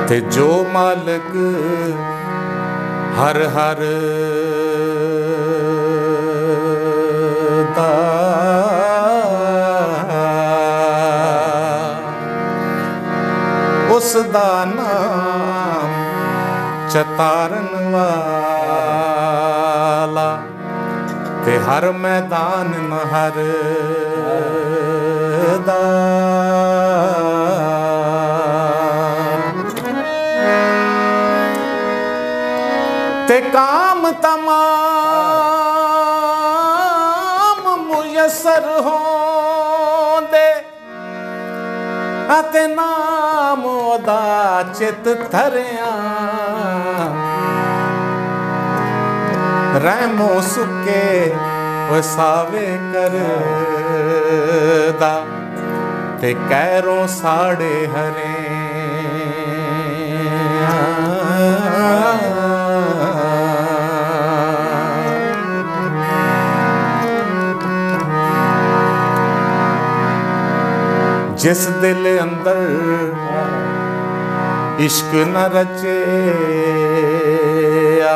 ते जो मालिक हर हर दा उस दा नाम चतारन वाला ते हर मैदान न हर दा ते काम तमाम मुयसर होंदे ते नाम ओदा चित धरिया रहमो सुके वसावे करदा ते कैरों साड़े हरे जिस दिल अंदर इश्क न रचेया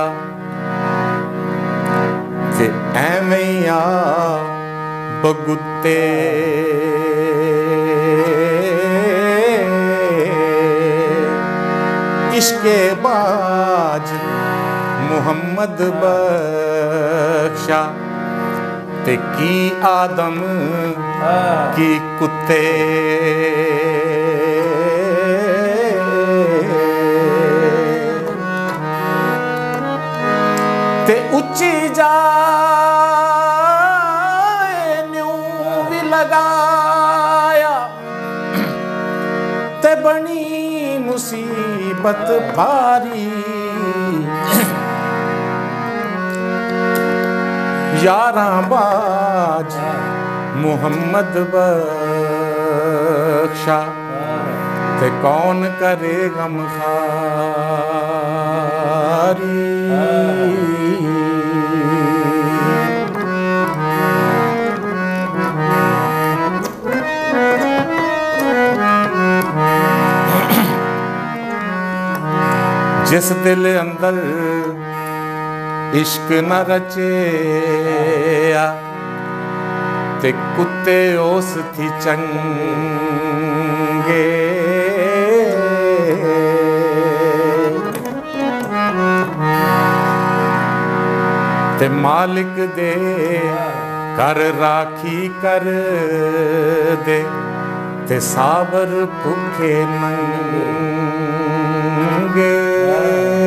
ते एवें आ बगुते इश्के बाज मुहम्मद बख्शा ते की आदम की कुत्ते ते उच्ची जाए न्यू भी लगाया ते बनी मुसीबत भारी यारां बाज मुहम्मद बख्शा ते कौन करे गमखारी जिस दिल अंदर इश्क न रचेया ते कुत्ते ओस थी चंगे ते मालिक दे कर राखी कर दे ते साबर भुखे नंगे